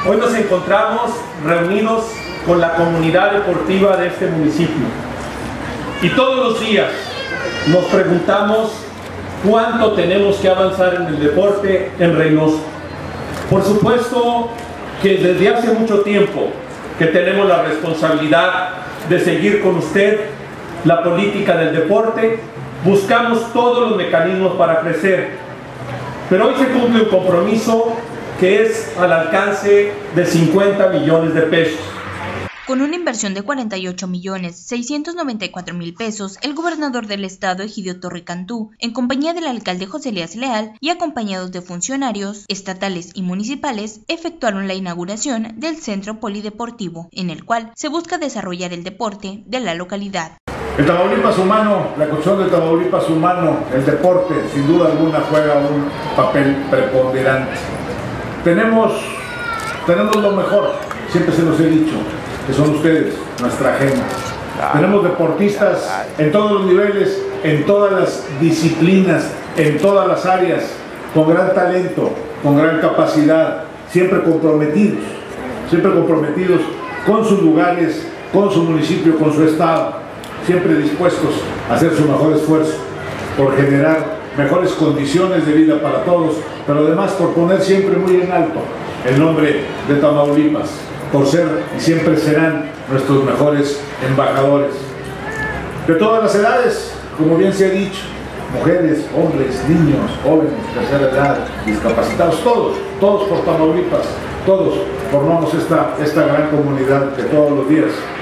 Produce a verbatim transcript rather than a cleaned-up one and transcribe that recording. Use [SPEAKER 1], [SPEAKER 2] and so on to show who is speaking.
[SPEAKER 1] Hoy nos encontramos reunidos con la comunidad deportiva de este municipio y todos los días nos preguntamos cuánto tenemos que avanzar en el deporte en Reynosa. Por supuesto que desde hace mucho tiempo que tenemos la responsabilidad de seguir con usted la política del deporte, buscamos todos los mecanismos para crecer, pero hoy se cumple un compromiso que es al alcance de cincuenta millones de pesos.
[SPEAKER 2] Con una inversión de cuarenta y ocho millones seiscientos noventa y cuatro mil pesos, el gobernador del estado, Egidio Torre Cantú, en compañía del alcalde José Elías Leal y acompañados de funcionarios estatales y municipales, efectuaron la inauguración del Centro Polideportivo, en el cual se busca desarrollar el deporte de la localidad.
[SPEAKER 3] El Tamaulipas humano, la construcción del Tamaulipas humano, el deporte, sin duda alguna, juega un papel preponderante. Tenemos, tenemos lo mejor, siempre se los he dicho, que son ustedes, nuestra agenda. Tenemos deportistas en todos los niveles, en todas las disciplinas, en todas las áreas, con gran talento, con gran capacidad, siempre comprometidos, siempre comprometidos con sus lugares, con su municipio, con su estado, siempre dispuestos a hacer su mejor esfuerzo por generar mejores condiciones de vida para todos, pero además por poner siempre muy en alto el nombre de Tamaulipas, por ser y siempre serán nuestros mejores embajadores. De todas las edades, como bien se ha dicho, mujeres, hombres, niños, jóvenes, tercera edad, discapacitados, todos, todos por Tamaulipas, todos formamos esta, esta gran comunidad que todos los días